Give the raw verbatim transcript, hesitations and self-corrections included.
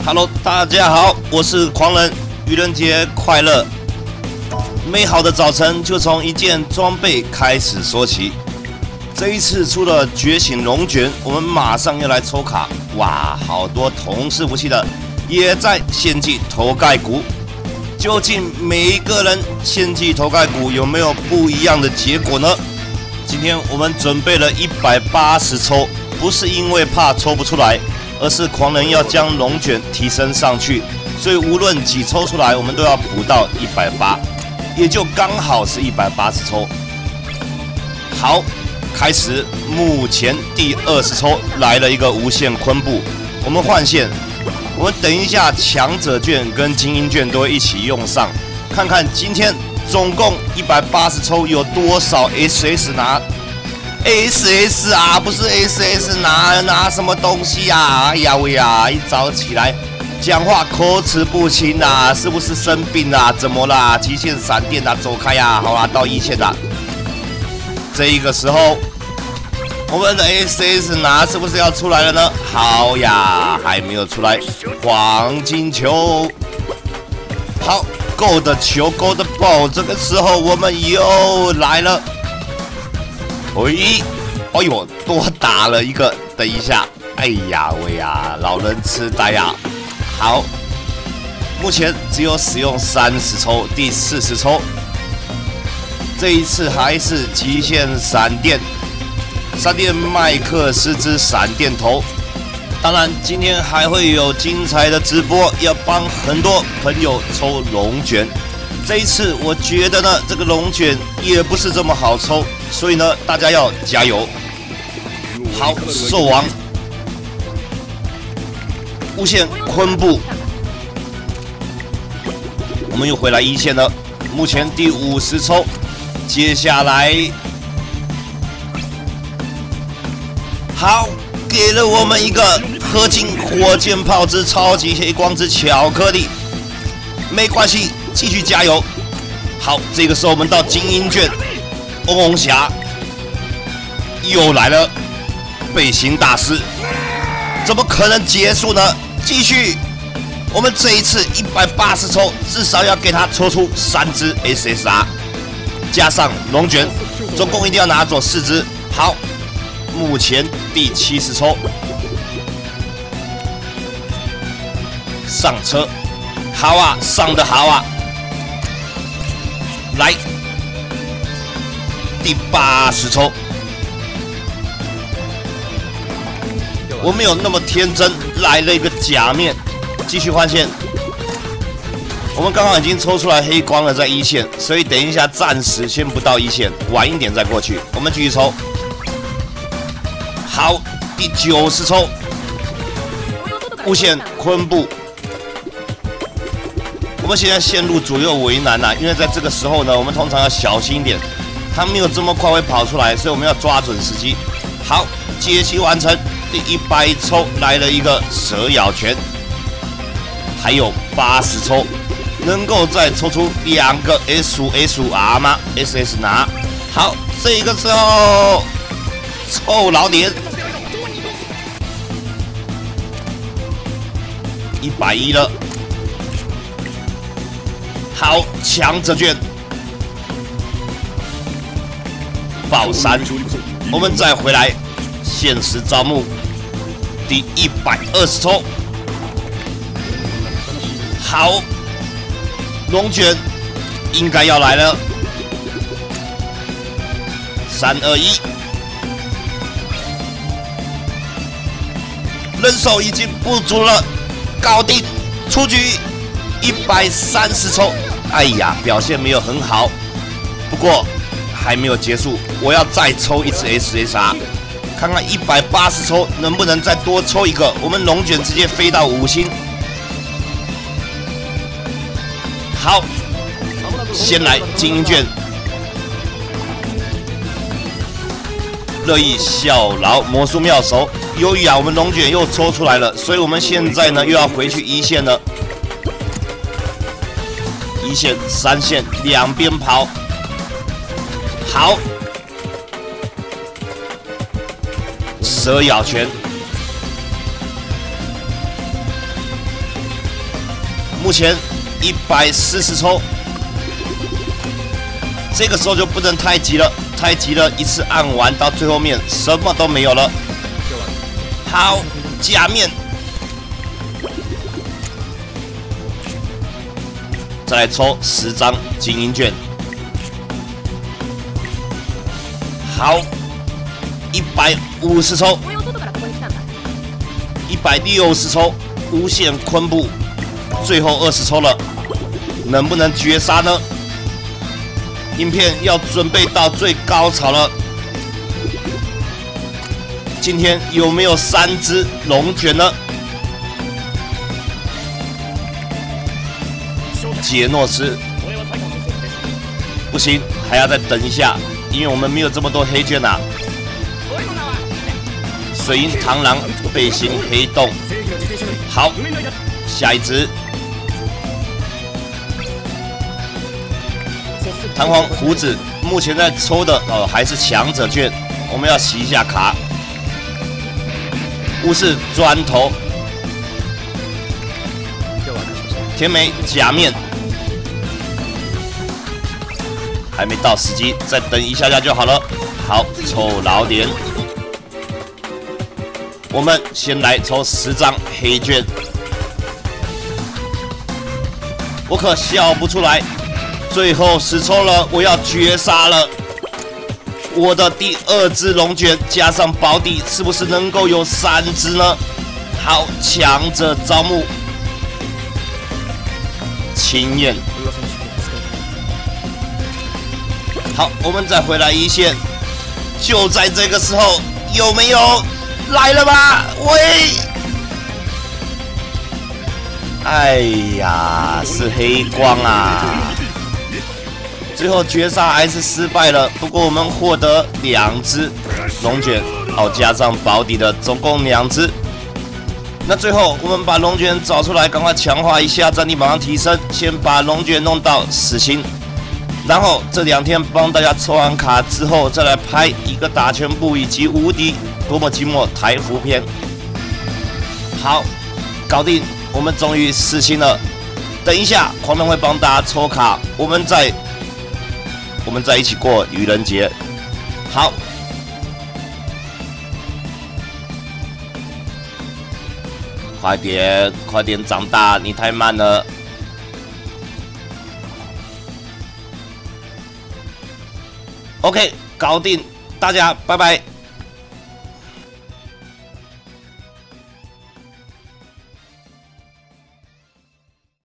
Hello， 大家好，我是狂人，愚人节快乐！美好的早晨就从一件装备开始说起。这一次出了觉醒龙卷，我们马上要来抽卡。哇，好多同伺服器的也在献祭头盖骨。究竟每一个人献祭头盖骨有没有不一样的结果呢？今天我们准备了一百八十抽，不是因为怕抽不出来，而是狂人要将龙卷提升上去，所以无论几抽出来，我们都要补到一百八，也就刚好是一百八十抽。好，开始，目前第二十抽来了一个无限昆布，我们换线。我们等一下强者券跟精英券都会一起用上，看看今天总共一百八十抽有多少 S S 拿 S S 啊，不是 S S 拿拿什么东西啊？哎呀喂呀，一早起来讲话口齿不清啊，是不是生病啊？怎么啦？极限闪电啊，走开呀、啊！好啦，到一线啦。这一个时候，我们的 S S 拿是不是要出来了呢？好呀，还没有出来。黄金球，好，够的球，够的爆。这个时候我们又来了。喂，哎呦，多打了一个。等一下，哎呀喂呀，老人痴呆呀。好，目前只有使用三十抽，第四十抽。这一次还是极限闪电。闪电麦克斯之闪电头，当然今天还会有精彩的直播，要帮很多朋友抽龙卷。这一次我觉得呢，这个龙卷也不是这么好抽，所以呢，大家要加油。好，兽王，无限昆布，我们又回来一线了。目前第五十抽，接下来。好，给了我们一个合金火箭炮之超级黑光之巧克力，没关系，继续加油。好，这个时候我们到精英卷，嗡嗡侠又来了，背心大师，怎么可能结束呢？继续，我们这一次一百八十抽，至少要给他抽出三只 S S R， 加上龙卷，总共一定要拿走四只。好。目前第七十抽，上车，好啊，上的好啊，来，第八十抽，我没有那么天真，来了一个假面，继续换线。我们刚刚已经抽出来黑光了，在一线，所以等一下暂时先不到一线，晚一点再过去。我们继续抽。好，第九十抽，无限昆布。我们现在陷入左右为难呐、啊，因为在这个时候呢，我们通常要小心一点，它没有这么快会跑出来，所以我们要抓准时机。好，解析完成，第一百抽来了一个蛇咬拳，还有八十抽，能够再抽出两个 S 五 S 五 R 吗 ？S S 拿。好，这个时候。臭老点，一百一了。好，强者卷，爆三，我们再回来，限时招募，第一百二十抽。好，龙卷应该要来了，三二一。人手已经不足了，搞定，出局，一百三十抽。哎呀，表现没有很好，不过还没有结束，我要再抽一次 S S R， 看看一百八十抽能不能再多抽一个，我们龙卷直接飞到五星。好，先来精英卷，乐意效劳魔术妙手。由于啊，我们龙卷又抽出来了，所以我们现在呢又要回去一线了。一线、三线两边跑，好，蛇咬拳， 目前一百四十抽，这个时候就不能太急了，太急了，一次按完到最后面什么都没有了。好，假面，再来抽十张精英券。好，一百五十抽，一百六十抽，无限昆布，最后二十抽了，能不能绝杀呢？影片要准备到最高潮了。今天有没有三只龙卷呢？杰诺斯，不行，还要再等一下，因为我们没有这么多黑券啊。水银螳螂，背心黑洞，好，下一只。弹簧胡子，目前在抽的哦还是强者券，我们要洗一下卡。巫士砖头，甜美假面，还没到时机，再等一下下就好了。好，抽老点，我们先来抽十张黑券，我可笑不出来。最后十抽了，我要绝杀了！我的第二只龙卷加上保底，是不是能够有三只呢？好，强者招募，青焰。好，我们再回来一线，就在这个时候，有没有来了吧？喂！哎呀，是黑光啊！最后绝杀还是失败了，不过我们获得两只龙卷，哦，加上保底的总共两只。那最后我们把龙卷找出来，赶快强化一下战力，马上提升。先把龙卷弄到死星，然后这两天帮大家抽完卡之后，再来拍一个打全部以及无敌多么寂寞台服篇。好，搞定，我们终于死星了。等一下，狂人会帮大家抽卡，我们再。我们在一起过愚人节，好，快点，快点长大，你太慢了。OK， 搞定，大家拜拜。